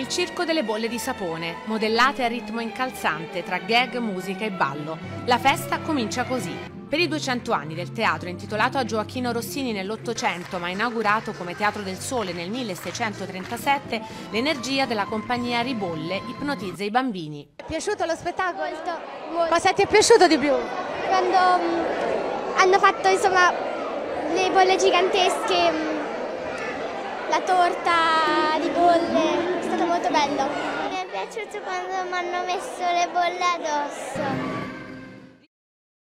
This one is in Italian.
il circo delle bolle di sapone, modellate a ritmo incalzante tra gag, musica e ballo. La festa comincia così. Per i 200 anni del teatro, intitolato a Gioacchino Rossini nell'Ottocento ma inaugurato come Teatro del Sole nel 1637, l'energia della compagnia Ribolle ipnotizza i bambini. Ti è piaciuto lo spettacolo? Molto. Cosa ti è piaciuto di più? Quando hanno fatto insomma le bolle gigantesche, la torta di bolle, è stato molto bello. Mi è piaciuto quando mi hanno messo le bolle addosso.